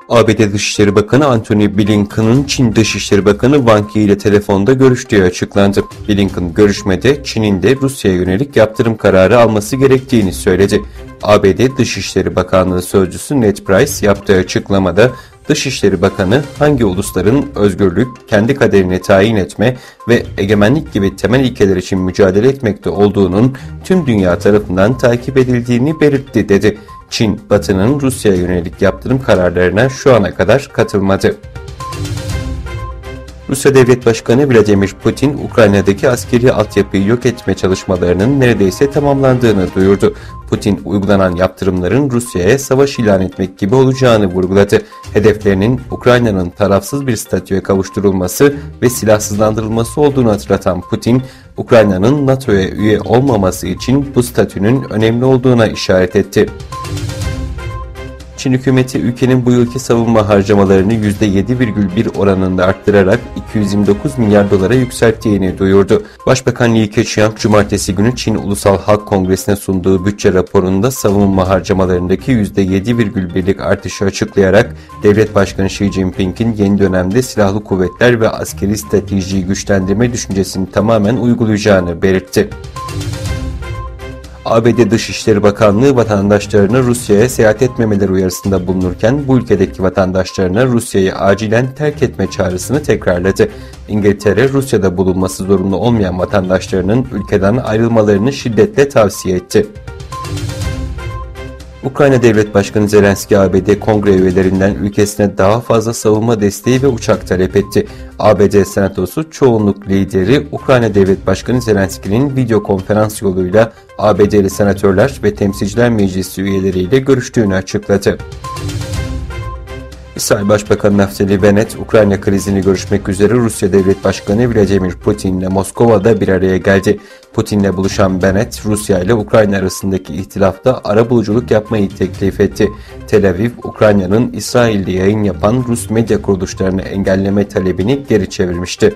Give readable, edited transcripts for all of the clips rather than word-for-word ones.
ABD Dışişleri Bakanı Antony Blinken'ın Çin Dışişleri Bakanı Wang Yi ile telefonda görüştüğü açıklandı. Blinken görüşmede Çin'in de Rusya'ya yönelik yaptırım kararı alması gerektiğini söyledi. ABD Dışişleri Bakanlığı Sözcüsü Ned Price yaptığı açıklamada Dışişleri Bakanı hangi ulusların özgürlük, kendi kaderini tayin etme ve egemenlik gibi temel ilkeler için mücadele etmekte olduğunun tüm dünya tarafından takip edildiğini belirtti dedi. Çin, Batı'nın Rusya'ya yönelik yaptırım kararlarına şu ana kadar katılmadı. Rusya Devlet Başkanı Vladimir Putin, Ukrayna'daki askeri altyapıyı yok etme çalışmalarının neredeyse tamamlandığını duyurdu. Putin, uygulanan yaptırımların Rusya'ya savaş ilan etmek gibi olacağını vurguladı. Hedeflerinin Ukrayna'nın tarafsız bir statüye kavuşturulması ve silahsızlandırılması olduğunu hatırlatan Putin, Ukrayna'nın NATO'ya üye olmaması için bu statünün önemli olduğuna işaret etti. Çin hükümeti ülkenin bu yılki savunma harcamalarını %7,1 oranında arttırarak 229 milyar dolara yükselttiğini duyurdu. Başbakan Li Keqiang cumartesi günü Çin Ulusal Halk Kongresi'ne sunduğu bütçe raporunda savunma harcamalarındaki %7,1'lik artışı açıklayarak Devlet Başkanı Xi Jinping'in yeni dönemde silahlı kuvvetler ve askeri stratejiyi güçlendirme düşüncesini tamamen uygulayacağını belirtti. ABD Dışişleri Bakanlığı vatandaşlarına Rusya'ya seyahat etmemeleri uyarısında bulunurken bu ülkedeki vatandaşlarına Rusya'yı acilen terk etme çağrısını tekrarladı. İngiltere, Rusya'da bulunması zorunlu olmayan vatandaşlarının ülkeden ayrılmalarını şiddetle tavsiye etti. Ukrayna Devlet Başkanı Zelenski, ABD Kongre üyelerinden ülkesine daha fazla savunma desteği ve uçak talep etti. ABD Senatosu çoğunluk lideri Ukrayna Devlet Başkanı Zelenski'nin video konferans yoluyla ABD'li senatörler ve Temsilciler Meclisi üyeleriyle görüştüğünü açıkladı. İsrail Başbakanı Naftali Bennett, Ukrayna krizini görüşmek üzere Rusya Devlet Başkanı Vladimir Putin ile Moskova'da bir araya geldi. Putin'le buluşan Bennett, Rusya ile Ukrayna arasındaki ihtilafta arabuluculuk yapmayı teklif etti. Tel Aviv, Ukrayna'nın İsrail'de yayın yapan Rus medya kuruluşlarını engelleme talebini geri çevirmişti.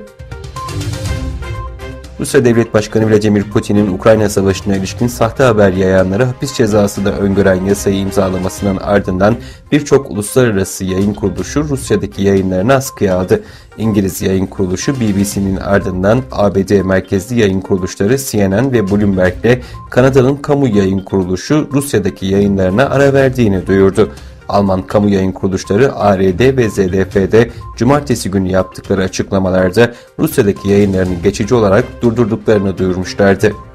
Rusya Devlet Başkanı Vladimir Putin'in Ukrayna Savaşı'na ilişkin sahte haber yayanlara hapis cezası da öngören yasayı imzalamasının ardından birçok uluslararası yayın kuruluşu Rusya'daki yayınlarını askıya aldı. İngiliz yayın kuruluşu BBC'nin ardından ABD merkezli yayın kuruluşları CNN ve Bloomberg'le Kanada'nın kamu yayın kuruluşu Rusya'daki yayınlarına ara verdiğini duyurdu. Alman kamu yayın kuruluşları ARD ve ZDF'de cumartesi günü yaptıkları açıklamalarda Rusya'daki yayınlarını geçici olarak durdurduklarını duyurmuşlardı.